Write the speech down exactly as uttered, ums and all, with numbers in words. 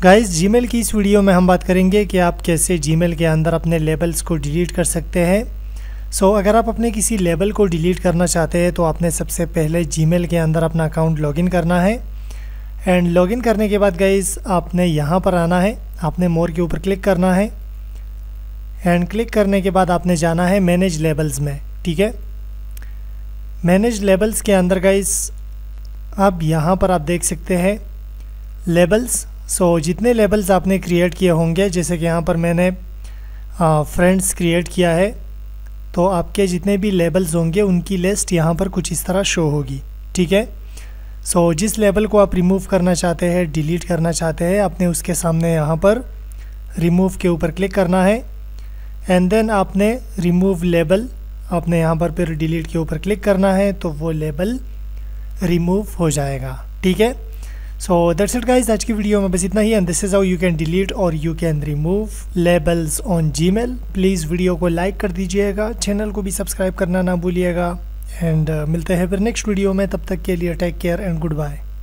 Guys Gmail की इस video में हम बात करेंगे कि आप कैसे जीमेल के अंदर अपने लेबल्स को डिलीट कर सकते हैं। सो so, अगर आप अपने किसी लेबल को डिलीट करना चाहते हैं तो आपने सबसे पहले जीमेल के अंदर अपना अकाउंट लॉगिन करना है। एंड लॉगिन करने के बाद गाइस आपने यहाँ पर आना है, आपने मोर के ऊपर क्लिक करना है। एंड क्लिक करने के बाद आपने जाना है मैनेज लेबल्स में। ठीक है, मैनेज लेबल्स के अंदर गाइस अब यहाँ पर आप देख सकते हैं लेबल्स। सो so, जितने लेबल्स आपने क्रिएट किए होंगे, जैसे कि यहाँ पर मैंने फ्रेंड्स क्रिएट किया है, तो आपके जितने भी लेबल्स होंगे उनकी लिस्ट यहाँ पर कुछ इस तरह शो होगी। ठीक है, सो so, जिस लेबल को आप रिमूव करना चाहते हैं, डिलीट करना चाहते हैं, आपने उसके सामने यहाँ पर रिमूव के ऊपर क्लिक करना है। एंड देन आपने रिमूव लेबल, आपने यहाँ पर फिर डिलीट के ऊपर क्लिक करना है, तो वो लेबल रिमूव हो जाएगा। ठीक है, सो दैट्स इट गाइस, आज की वीडियो में बस इतना ही। And this is how you can delete or you can remove labels on Gmail. Please video को लाइक कर दीजिएगा, चैनल को भी सब्सक्राइब करना ना भूलिएगा। एंड uh, मिलते हैं फिर नेक्स्ट वीडियो में, तब तक के लिए take care and good bye.